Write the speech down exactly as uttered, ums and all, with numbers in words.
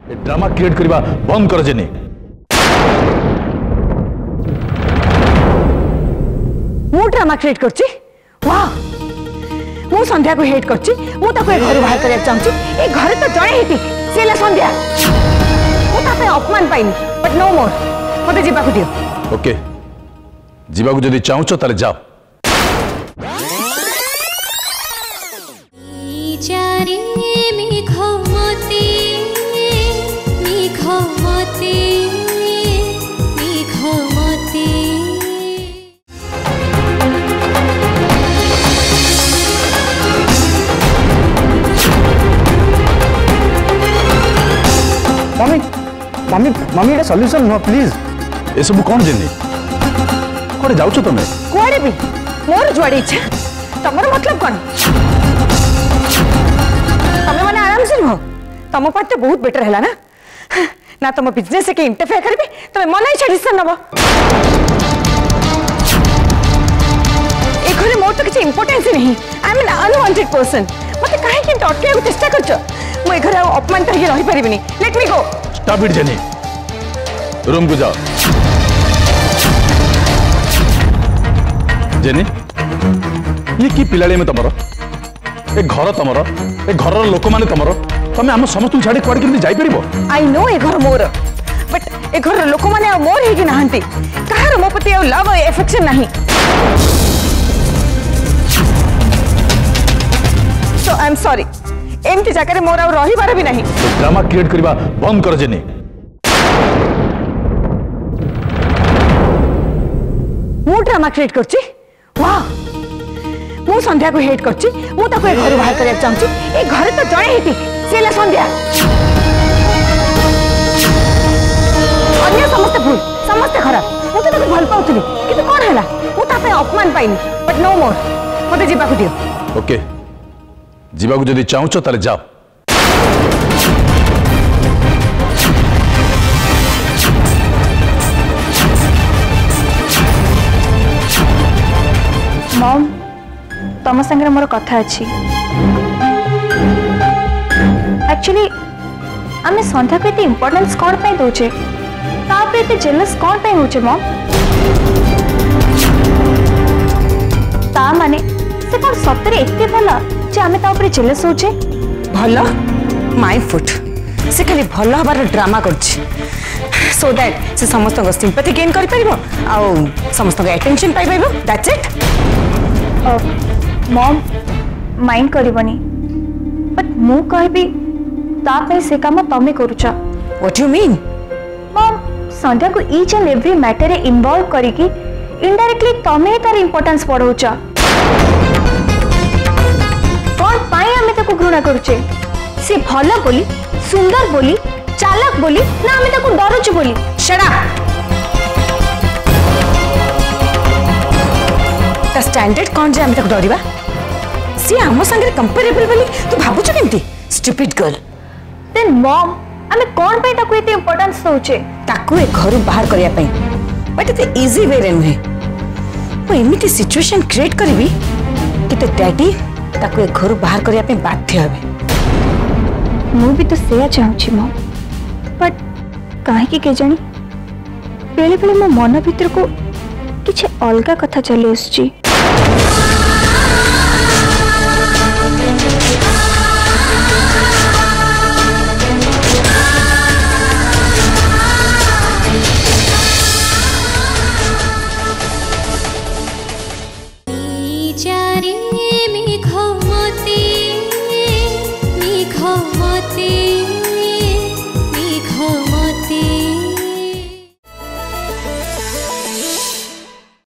Drama create करवा बंद कर जेनी। मु ड्रामा क्रिएट करची? वाह, मु संध्या को हेट करची, मु ताको ए घर बाहर करया चाहूची। ए घर तो जणे हेटी सेला संध्या। मु तापे अपमान पाइनी, बट नो मोर। मते जीवा को दियो। ओके, जीवा को जदी चाहूचो ताले जाओ। मम्मी मम्मी मम्मी ये सॉल्यूशन नो प्लीज। ए सब कौन जेनी? कोड़े जाउछो तमे? कोड़े भी मोर जुआड़ी इच्छा। तमर मतलब कौन? तमे माने आराम से रहो। तम पाट तो बहुत बेटर हैला ना। ना तम बिजनेस के इंटरफेयर करबे, तमे मनै छडिसन नबो। ए घरे मोर तो किछ इंपोर्टेंस नहीं। I am an unwanted person. मते काहे कि टटके को चेष्टा करछ? मु ए घरे अपमान करके रही परिबिनी। Let me go. Stop it Jenny. Room को जाओ। जेनी, ये की पिलाले में तमरो? ए घर तमरो, ए घरर लोक माने तमरो। तमे हम समस्त छाड़ी कोड केमि जाई परिबो? आई नो ए घर मोर, बट ए घर लोक माने मोर हे कि नाहंती। कहार मो प्रति लव और अफेक्शन नहीं। So I am sorry. एमती जगह मोर आ रही बार भी नहीं। ड्रामा क्रिएट करवा बंद कर जेनी। मु ड्रामा क्रिएट करची? वाह, मु संध्या को हेट करची, मु ताको ए घर बाहर करया चाहूची। ए घर तो जणे हेटी सेला संध्या। अन्य समस्त भूल, समस्त खराब। मु तो ताको भल पाउतली, किंतु कोन हैला? मु तापे अपमान पाइनी, बट नो मोर। मते जीवा को दियो। ओके, जीवा को जदी चाहूचो ताले जाओ। मॉम, तम संगे मोर कथा अच्छी। एक्चुअली आमे संध्या को इतने इम्पोर्टेंस कौन पे दोचे? तापे इतने जेलस कौन पे होचे मॉम? ता माने से कौन सत्तरे इतने भला जे आमे ता ऊपर जेलस होचे? भला? My foot. से खाली भला हबार ड्रामा करछि। सो दैट से समस्त को सिंपैथी गेन करि परिबो आ समस्त को अटेंशन पाइ परिबो। That's it. मॉम माइंड करबनी, बट मु कहबी ता पे से काम तमे करूचा। What you mean? Mom, Sandhya को ईच एंड एवरी मैटर रे इन्वॉल्व करिकी इनडायरेक्टली तमे तार इंपोर्टेंस पढौचा। कौन पाए हमें ताको घृणा करूचे? से भला बोली, सुंदर बोली, चालाक बोली ना हमें ताको डरुचे बोली? Shut up. ता स्टैंडर्ड कौन जे हमें ताको डरिबा? सी आमो संगे कंपेरेबल बोली तू भाबुछ केमती? Stupid girl. देन मॉम, हमें कौन पे ताको इते इंपोर्टेंस दोचे? ताको ए घर बाहर करिया पई, बट इते इजी वे रे नुहे। मु एमिति सिचुएशन क्रिएट करबी कि ते डैडी ताको ए घर बाहर करिया पई बाध्य हेबे। मु भी तो सेया चाहूची मॉम, बट काहे कि के जानी बेले बेले मो मन भीतर को किछ अलगा कथा चली आसची।